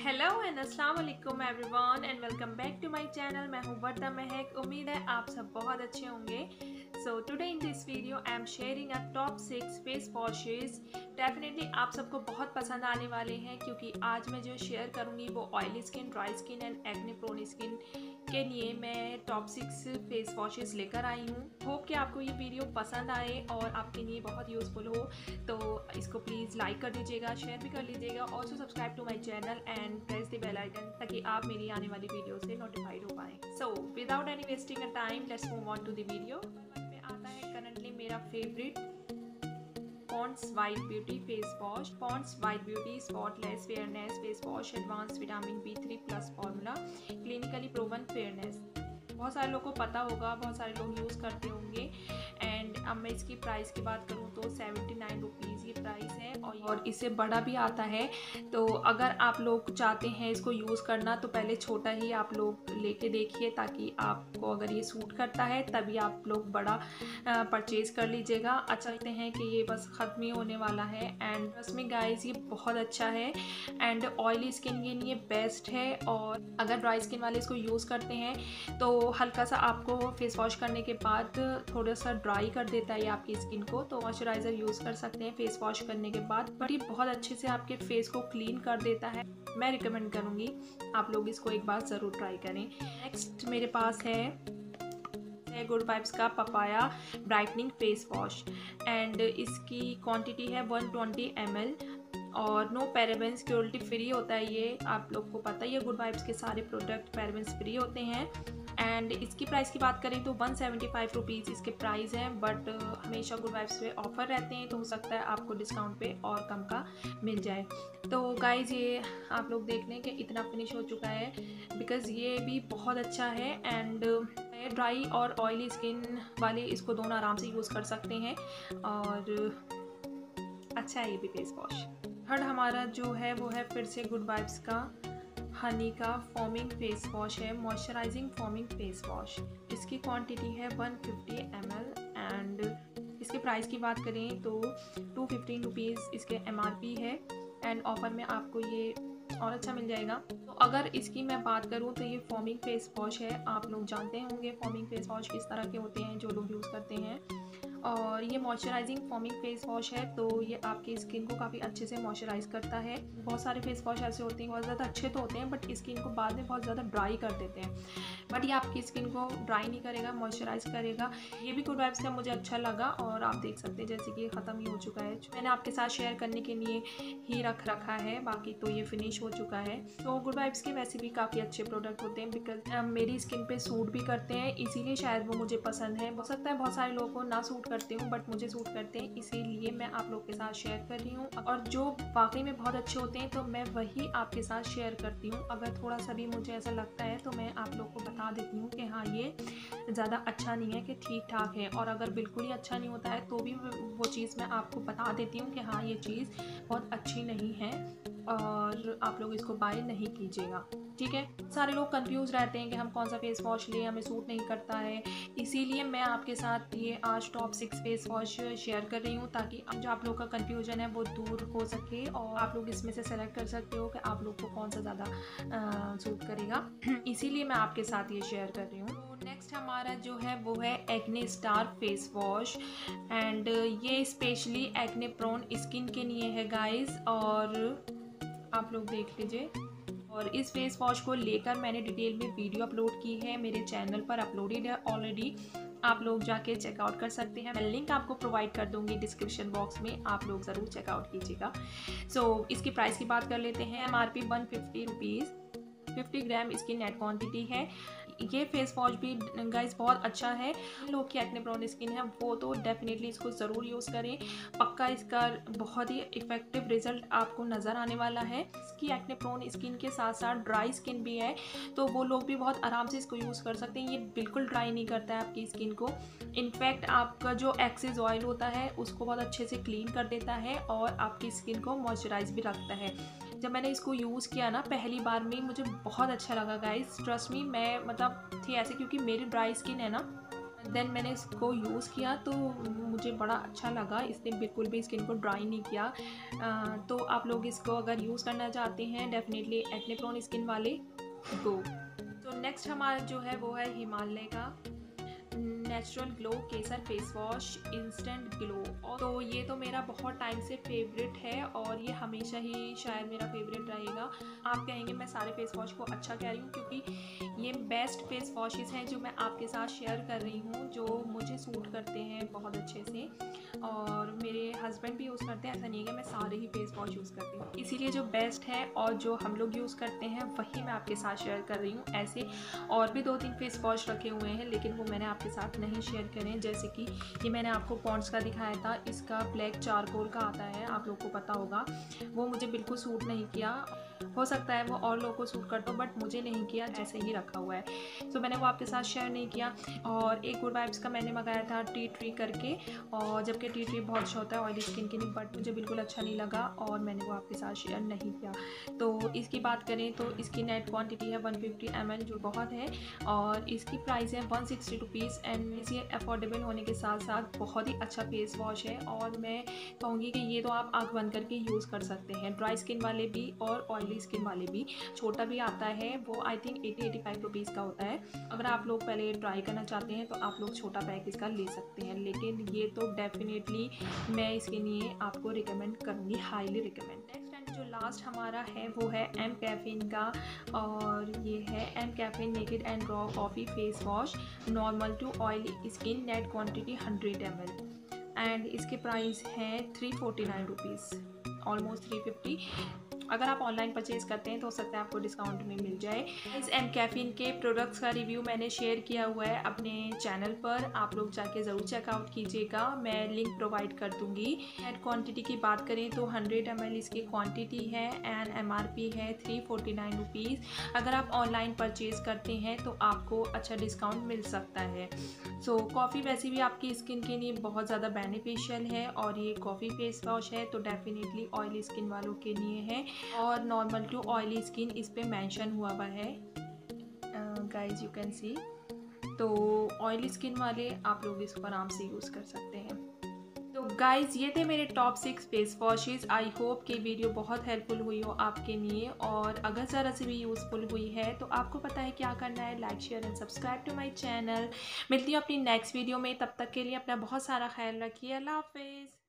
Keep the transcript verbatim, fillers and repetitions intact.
Hello and अस्सलाम वालेकुम everyone and welcome back to my channel. मैं हूं वर्दा महक। उम्मीद है आप सब बहुत अच्छे होंगे। So today in this video I am sharing a top six face washes. Definitely आप सबको बहुत पसंद आने वाले हैं क्योंकि आज मैं जो शेयर करूंगी वो oily skin, dry skin and acne prone skin के लिए मैं टॉप सिक्स फेस वॉशेस लेकर आई हूँ। होप कि आपको ये वीडियो पसंद आए और आपके लिए बहुत यूज़फुल हो। तो इसको प्लीज़ लाइक कर दीजिएगा, शेयर भी कर लीजिएगा। Also subscribe to my channel and press the bell icon ताकि आप मेरी आने वाली वीडियो से नोटिफाइड हो पाएँ। So without any wasting a time let's move on to the video. में आता है करंटली मेरा favourite Pond's white beauty face wash. Pond's white beauty spotless fairness face wash, advance vitamin B three plus formula, clinically proven fairness. बहुत सारे लोगों को पता होगा, बहुत सारे लोग यूज़ करते होंगे। एंड अब मैं इसकी प्राइस की बात करूँ तो सेवेंटी नाइन रुपीज़ ये प्राइस है और और इससे बड़ा भी आता है। तो अगर आप लोग चाहते हैं इसको यूज़ करना तो पहले छोटा ही आप लोग लेके देखिए ताकि आपको अगर ये सूट करता है तभी आप लोग बड़ा परचेज़ कर लीजिएगा। अच्छा लगते हैं कि ये बस ख़त्म ही होने वाला है एंड ट्रस्ट मी गाइस ये बहुत अच्छा है एंड ऑयली स्किन के लिए बेस्ट है। और अगर ड्राई स्किन वाले इसको यूज़ करते हैं तो हल्का सा आपको फेस वॉश करने के बाद थोड़ा सा ड्राई कर देता है आपकी स्किन को, तो मॉइस्चराइज़र यूज़ कर सकते हैं फेस वॉश करने के बाद। बट ये बहुत अच्छे से आपके फेस को क्लीन कर देता है। मैं रिकमेंड करूँगी आप लोग इसको एक बार ज़रूर ट्राई करें। नेक्स्ट मेरे पास है गुड वाइब्स का papaya brightening face wash and इसकी क्वांटिटी है वन ट्वेंटी एम एल और नो पैराबेंस, क्रूएल्टी फ्री होता है। ये आप लोग को पता ही है, गुड वाइब्स के सारे प्रोडक्ट पैराबेंस फ्री होते हैं। एंड इसकी प्राइस की बात करें तो वन सेवेंटी फाइव रुपीज़ इसके प्राइस हैं। बट हमेशा गुड वाइब्स पे ऑफ़र रहते हैं तो हो सकता है आपको डिस्काउंट पे और कम का मिल जाए। तो गाइज़ ये आप लोग देख लें कि इतना फिनिश हो चुका है बिकॉज़ ये भी बहुत अच्छा है एंड ड्राई और ऑयली स्किन वाले इसको दोनों आराम से यूज़ कर सकते हैं और अच्छा है ये भी फेस वॉश। थर्ड हमारा जो है वो है फिर से गुड वाइब्स का हनी का फोमिंग फेस वॉश है, मॉइस्चराइजिंग फोमिंग फेस वॉश। इसकी क्वांटिटी है one fifty M L and इसके प्राइस की बात करें तो टू फिफ्टीन रुपीज़ इसके एम आर पी है एंड ऑफ़र में आपको ये और अच्छा मिल जाएगा। तो अगर इसकी मैं बात करूँ तो ये फोमिंग फेस वॉश है। आप लोग जानते होंगे फोमिंग फेस वॉश किस तरह के होते हैं जो लोग यूज़ करते हैं। और ये मॉइस्चराइजिंग फोमिंग फेस वॉश है तो ये आपकी स्किन को काफ़ी अच्छे से मॉइस्चराइज़ करता है। बहुत सारे फेस वॉश ऐसे होते हैं बहुत ज़्यादा अच्छे तो होते हैं बट स्किन को बाद में बहुत ज़्यादा ड्राई कर देते हैं, बट ये आपकी स्किन को ड्राई नहीं करेगा, मॉइस्चराइज़ करेगा। ये भी गुड वाइब्स का मुझे अच्छा लगा और आप देख सकते हैं जैसे कि ये ख़त्म ही हो चुका है। मैंने आपके साथ शेयर करने के लिए ही रख रखा है, बाकी तो ये फिनिश हो चुका है। तो गुड वाइब्स के वैसे भी काफ़ी अच्छे प्रोडक्ट होते हैं बिकॉज मेरी स्किन पे सूट भी करते हैं, इसीलिए शायद वो मुझे पसंद है। हो सकता है बहुत सारे लोगों को ना सूट करते हूँ बट मुझे सूट करते हैं, इसीलिए मैं आप लोग के साथ शेयर कर रही हूँ। और जो वाकई में बहुत अच्छे होते हैं तो मैं वही आपके साथ शेयर करती हूँ। अगर थोड़ा सा भी मुझे ऐसा लगता है तो मैं आप लोग को बता देती हूँ कि हाँ ये ज़्यादा अच्छा नहीं है, कि ठीक ठाक है। और अगर बिल्कुल ही अच्छा नहीं होता है तो भी वो चीज़ मैं आपको बता देती हूँ कि हाँ ये चीज़ बहुत अच्छी नहीं है और आप लोग इसको बाय नहीं कीजिएगा, ठीक है। सारे लोग कंफ्यूज रहते हैं कि हम कौन सा फेस वॉश लें, हमें सूट नहीं करता है, इसीलिए मैं आपके साथ ये आज top six face wash share कर रही हूँ ताकि जो आप लोग का कंफ्यूजन है वो दूर हो सके और आप लोग इसमें से सेलेक्ट कर सकते हो कि आप लोग को कौन सा ज़्यादा सूट करेगा। इसीलिए मैं आपके साथ ये शेयर कर रही हूँ। तो नेक्स्ट हमारा जो है वो है acne star face wash and ये स्पेशली एक्ने प्रोन स्किन के लिए है गाइज और आप लोग देख लीजिए। और इस फेस वॉश को लेकर मैंने डिटेल में वीडियो अपलोड की है, मेरे चैनल पर अपलोडेड है ऑलरेडी, आप लोग जाके चेकआउट कर सकते हैं। मैं लिंक आपको प्रोवाइड कर दूंगी डिस्क्रिप्शन बॉक्स में, आप लोग ज़रूर चेकआउट कीजिएगा। सो so, इसकी प्राइस की बात कर लेते हैं। M R P one fifty rupees, fifty gram इसकी नेट क्वांटिटी है। ये फेस वॉश भी गाइस बहुत अच्छा है। लोग की एक्ने प्रोन स्किन है वो तो डेफिनेटली इसको ज़रूर यूज़ करें, पक्का इसका बहुत ही इफेक्टिव रिजल्ट आपको नज़र आने वाला है। इसकी एक्ने प्रोन स्किन के साथ साथ ड्राई स्किन भी है तो वो लोग भी बहुत आराम से इसको यूज़ कर सकते हैं। ये बिल्कुल ड्राई नहीं करता है आपकी स्किन को, इनफैक्ट आपका जो एक्सेस ऑयल होता है उसको बहुत अच्छे से क्लीन कर देता है और आपकी स्किन को मॉइस्चराइज भी रखता है। जब मैंने इसको यूज़ किया ना पहली बार में मुझे बहुत अच्छा लगा गाइस, ट्रस्ट मी। मैं मतलब थी ऐसे क्योंकि मेरी ड्राई स्किन है ना, देन मैंने इसको यूज़ किया तो मुझे बड़ा अच्छा लगा, इसने बिल्कुल भी स्किन को ड्राई नहीं किया। अ, तो आप लोग इसको अगर यूज़ करना चाहते हैं डेफिनेटली एक्ने प्रोन स्किन वाले गो। तो नेक्स्ट हमारा जो है वो है हिमालय का natural glow kesar face wash instant glow. और तो ये तो मेरा बहुत टाइम से फेवरेट है और ये हमेशा ही शायद मेरा फेवरेट रहेगा। आप कहेंगे मैं सारे फेस वॉश को अच्छा कह रही हूँ, क्योंकि ये बेस्ट फेस वॉशेस हैं जो मैं आपके साथ शेयर कर रही हूँ, जो मुझे सूट करते हैं बहुत अच्छे से और मेरे हस्बैंड भी यूज़ करते हैं। ऐसा नहीं है कि मैं सारे ही फेस वॉश यूज़ करती हूँ, इसीलिए जो बेस्ट है और जो हम लोग यूज़ करते हैं वही मैं आपके साथ शेयर कर रही हूँ। ऐसे और भी दो तीन फेस वॉश रखे हुए हैं लेकिन वो मैंने आपके साथ नहीं शेयर करें। जैसे कि ये मैंने आपको पॉन्ड्स का दिखाया था, इसका ब्लैक चारकोल का आता है, आप लोग को पता होगा। वो मुझे बिल्कुल सूट नहीं किया, हो सकता है वो और लोगों को सूट करता हो बट मुझे नहीं किया, ऐसे ही रखा हुआ है। तो मैंने वो आपके साथ शेयर नहीं किया। और एक गुड वाइब्स का मैंने मंगाया था टी ट्री करके, और जबकि टी ट्री बहुत अच्छा होता है ऑयली स्किन के लिए, बट मुझे बिल्कुल अच्छा नहीं लगा और मैंने वो आपके साथ शेयर नहीं किया। तो इसकी बात करें तो इसकी नेट क्वांटिटी है वन फिफ्टी एम एल, जो बहुत है, और इसकी प्राइस है वन सिक्सटी रुपीज़। एंड ये अफोर्डेबल होने के साथ साथ बहुत ही अच्छा फेस वॉश है और मैं कहूँगी कि ये तो आप आँख बंद करके यूज़ कर सकते हैं, ड्राई स्किन वाले भी और ऑयली स्किन वाले भी। छोटा भी आता है, वो I think eighty eighty five rupees का होता है। अगर आप लोग पहले ट्राई करना चाहते हैं तो आप लोग छोटा पैक इसका ले सकते हैं, लेकिन ये तो डेफिनेटली मैं इसके लिए आपको रिकमेंड करूँगी, हाईली रिकमेंड। नेक्स्ट एंड जो लास्ट हमारा है वो है एम कैफीन का, और ये है M caffeine naked and raw coffee face wash normal to oily skin, net quantity hundred M L and इसके प्राइस है three forty nine rupees, almost three fifty. अगर आप ऑनलाइन परचेज करते हैं तो हो सकता है आपको डिस्काउंट में मिल जाए। इस एम कैफीन के प्रोडक्ट्स का रिव्यू मैंने शेयर किया हुआ है अपने चैनल पर, आप लोग जाके ज़रूर चेकआउट कीजिएगा, मैं लिंक प्रोवाइड कर दूंगी। एंड क्वांटिटी की बात करें तो हंड्रेड एम एल इसकी क्वांटिटी है एंड एम आर पी है थ्री फोर्टी नाइन रुपीज़। अगर आप ऑनलाइन परचेज करते हैं तो आपको अच्छा डिस्काउंट मिल सकता है। सो so, कॉफ़ी वैसे भी आपकी स्किन के लिए बहुत ज़्यादा बेनिफिशियल है और ये कॉफ़ी फेस वॉश है तो डेफिनेटली ऑयली स्किन वालों के लिए है, और नॉर्मल टू ऑयली स्किन इस पे मेंशन हुआ हुआ है, गाइज यू कैन सी। तो ऑयली स्किन वाले आप लोग इसको आराम से यूज़ कर सकते हैं। तो गाइज ये थे मेरे top six face washes. I hope कि वीडियो बहुत हेल्पफुल हुई हो आपके लिए, और अगर ज़रा से भी यूज़फुल हुई है तो आपको पता है क्या करना है, like share and subscribe to my channel. मिलती हूँ अपनी नेक्स्ट वीडियो में, तब तक के लिए अपना बहुत सारा ख्याल रखिए। अल्लाह हाफिज़।